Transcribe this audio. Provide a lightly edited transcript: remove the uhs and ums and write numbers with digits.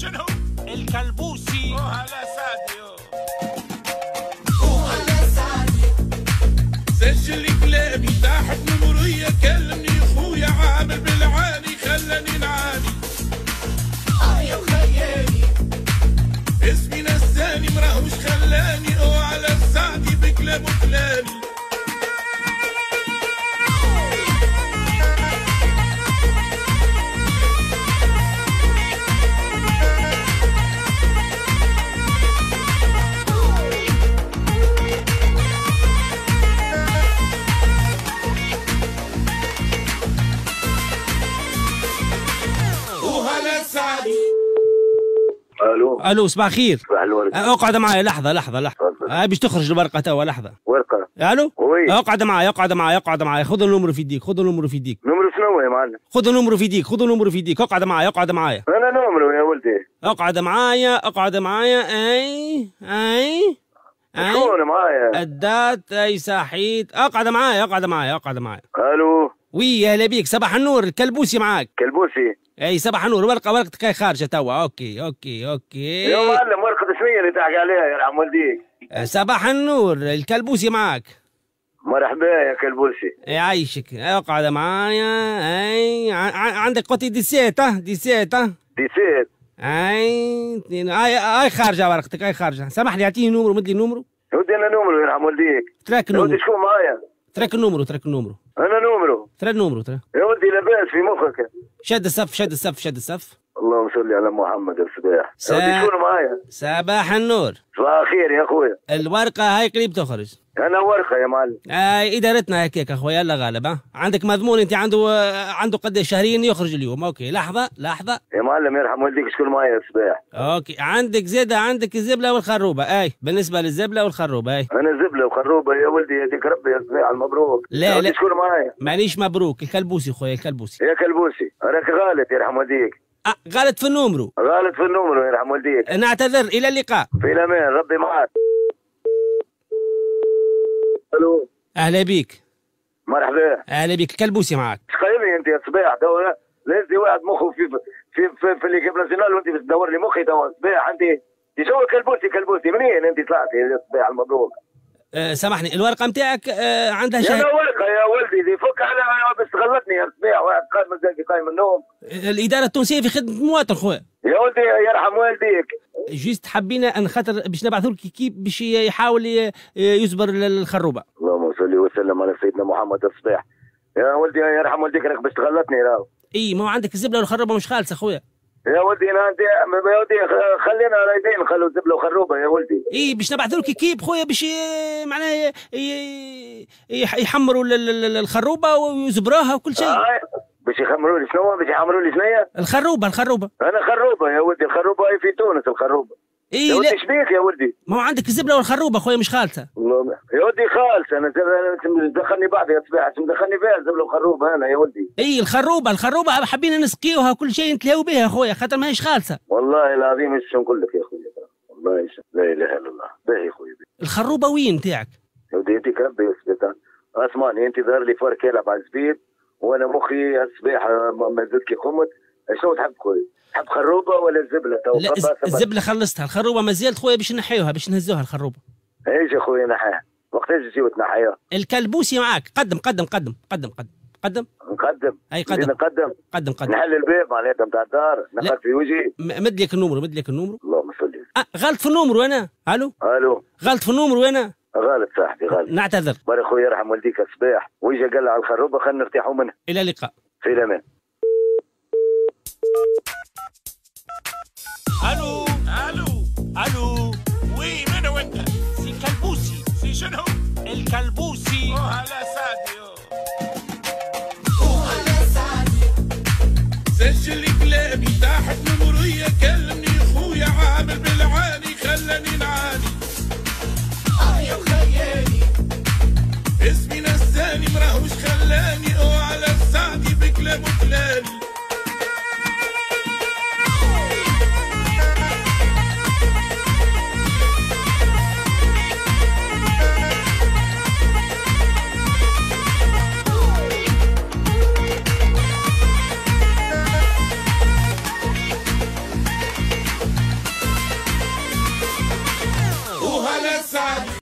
شنو؟ الكلبوسي. هلا ساديو. هلا سادي. سجل كلامي تحت نمرية، كلمني اخويا عامر بالعالي خلاني نعاني. يا خيالي اسمي نساني مراهوش خلاني على سعدي بكلام وكلامي. الو صباح الخير. صباح الورد. اقعد معي لحظه. هاي باش تخرج الورقه توا لحظه. ورقه؟ الو وي. اقعد معي خذ النمر في يديك. نمر شنو يا معلم؟ خذ النمر في يديك. اقعد معي انا نمر يا ولدي. اقعد معايا. اي شكون معايا؟ الدات اي صحيت. اقعد معايا. الو وي اهلا بيك. صباح النور. الكلبوسي معاك. كلبوسي؟ اي صباح النور. ورقتك هاي خارجه توا. اوكي يا معلم ورقة شنو اللي تحكي عليها يا رحم والديك؟ صباح النور. الكلبوسي معاك. مرحبا يا كلبوسي. يعيشك. اقعد معايا. اي عندك قطي ديسيت. هاي خارجه ورقتك. هاي خارجه. سامحني اعطيني نمرو. مدلي نمرو. ودي انا نمرو يا رحم والديك. تراك النمرو. ودي شكون معايا؟ تراك النمرو. انا نمرو. تراك النمرو. يا ولدي لاباس في مخك. شد الصف. اللهم صل على محمد الصباح. يا ولدي شكون معايا؟ صباح النور. صباح الخير يا اخويا. الورقه هاي قريب تخرج. انا ورقه يا معلم. ادارتنا هيك اخويا. يلا غالب. عندك مضمون انت عنده قد شهرين يخرج اليوم. اوكي لحظه يا معلم يرحم والديك شكون معايا الصباح؟ اوكي عندك الزبله والخروبه. بالنسبه للزبله والخروبه. انا زبله وخروبه يا ولدي. يديك ربي يا صباح المبروك. لا شكون معايا؟ مانيش مبروك. الكلبوسي خويا. يا كلبوسي راك غالط يرحم والديك. غلط في النمرو يرحم والديك. نعتذر. الى اللقاء. في الامان. ربي معك. الو اهلا بيك. مرحبا. اهلا بيك. الكلبوسي معك. ايش خايلني انت يا صباح توا؟ لازم واحد مخه في الليكيب ناسيونال وانت بس تدور لي مخي توا. صباح انت شو كلبوسي منين انت طلعتي يا صباح المبروك؟ سامحني الورقه نتاعك عندها يا ورقه يا ولدي دي فك على بس تغلطني يا صباح. واحد قايم زي قايم النوم. الاداره التونسيه في خدمه المواطن خويا. يا ولدي يرحم والديك. جيست حبينا ان خاطر باش نبعثوا لك كيب باش يحاول يجبر الخروبه. اللهم صل وسلم على سيدنا محمد الصباح. يا ولدي يرحم والديك راك باش تغلطني راهو. ما هو عندك الزبله والخروبه مش خالصه خويا. يا ولدي خلينا على يدين نخلوا زبله وخروبه يا ولدي. باش نبعثوا لك كيب خويا باش معناها يحمروا الخروبه ويزبروها وكل شيء. باش يحمروا لي شنيا؟ الخروبه. انا خروبه يا ولدي. الخروبه هي في تونس الخروبه. يا ولدي ايش بيك يا ولدي؟ ما هو عندك الزبله والخروبه خويا مش خالصه. يا ولدي خالصه. انا دخلني بعض يا صباح مدخلني فيها الزبله والخروبه انا يا ولدي. الخروبه حبينا نسقيوها كل شيء نتلاهوا بها خويا خاطر ماهيش خالصه. والله العظيم ايش نقول لك يا خويا. والله لا اله الا الله. باهي خويا. الخروبه وين نتاعك؟ يا ولدي يديك ربي يثبت. اسمعني انت ظهر لي فرق يلعب على الزبيب وانا مخي الصباح ما زلت كي قمت. شنو تحب خويا؟ تحب خروبه ولا الزبله؟ لا الزبله خلصتها. الخروبه ما زالت خويا باش نحيوها باش نهزوها الخروبه. ايش يا خويا نحيها؟ وقتاش تجيو تنحيها؟ الكلبوسي معاك. قدم. اي قدم. نحل الباب معناتها نتاع الدار. نخاف في وجهي. مد لك النمرو. اللهم صل. غلط في النمرو انا. الو غلط في النمرو انا. غلط صاحبي غلط. نعتذر. بارك خويا يرحم والديك الصباح. ويجا قال على الخروبه خلينا نرتاحوا منها. الى اللقاء. في الامان. الو وين انا وانت؟ سي كلبوسي. سي شنو؟ الكلبوسي. هلا ساديو. هلا سادي. سجل كلامي تحت نمرية، كلمني اخويا عامر بالعالي خلاني نعاني. يا خيالي اسمي نساني مراهوش خلاني على سعدي بكلام وكلامي. سعدي